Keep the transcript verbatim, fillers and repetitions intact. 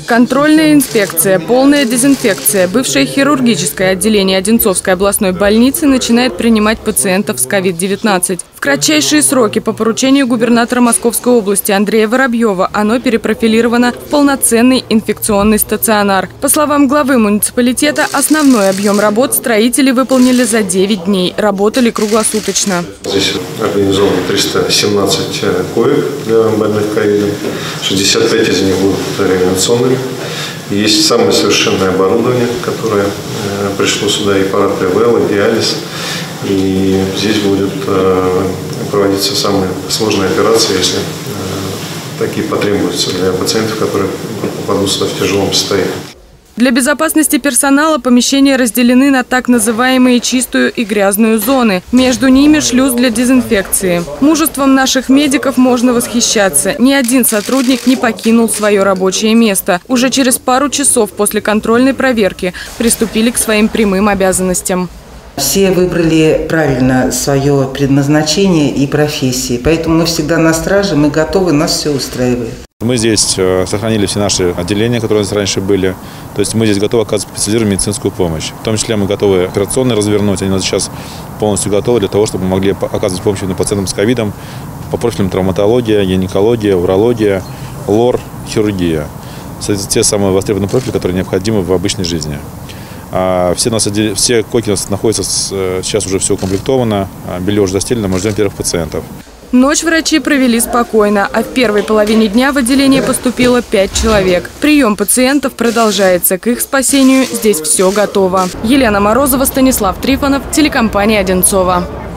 Контрольная инспекция, полная дезинфекция. Бывшее хирургическое отделение Одинцовской областной больницы начинает принимать пациентов с ковид девятнадцать. В кратчайшие сроки по поручению губернатора Московской области Андрея Воробьева оно перепрофилировано в полноценный инфекционный стационар. По словам главы муниципалитета, основной объем работ строители выполнили за девять дней. Работали круглосуточно. Здесь организовано триста семнадцать коек для больных ковидом. шестьдесят пять из них будут реанимационными. Есть самое совершенное оборудование, которое э, пришло сюда, и аппарат ПВЛ, и диализ. И здесь будет э, проводиться самые сложные операции, если э, такие потребуются для пациентов, которые попадут сюда в тяжелом состоянии. Для безопасности персонала помещения разделены на так называемые чистую и грязную зоны. Между ними шлюз для дезинфекции. Мужеством наших медиков можно восхищаться. Ни один сотрудник не покинул свое рабочее место. Уже через пару часов после контрольной проверки приступили к своим прямым обязанностям. Все выбрали правильно свое предназначение и профессии. Поэтому мы всегда на страже, мы готовы, нас все устраивает. Мы здесь сохранили все наши отделения, которые у нас раньше были. То есть мы здесь готовы оказывать специализированную медицинскую помощь. В том числе мы готовы операционно развернуть. Они у нас сейчас полностью готовы для того, чтобы мы могли оказывать помощь пациентам с ковидом по профилям травматология, гинекология, урология, лор, хирургия. Соответственно, те самые востребованные профили, которые необходимы в обычной жизни. Все, нас, все койки у нас находятся, сейчас уже все укомплектовано, белье уже застелено, мы ждем первых пациентов. Ночь врачи провели спокойно, а в первой половине дня в отделение поступило пять человек. Прием пациентов продолжается. К их спасению здесь все готово. Елена Морозова, Станислав Трифонов, телекомпания «Одинцова».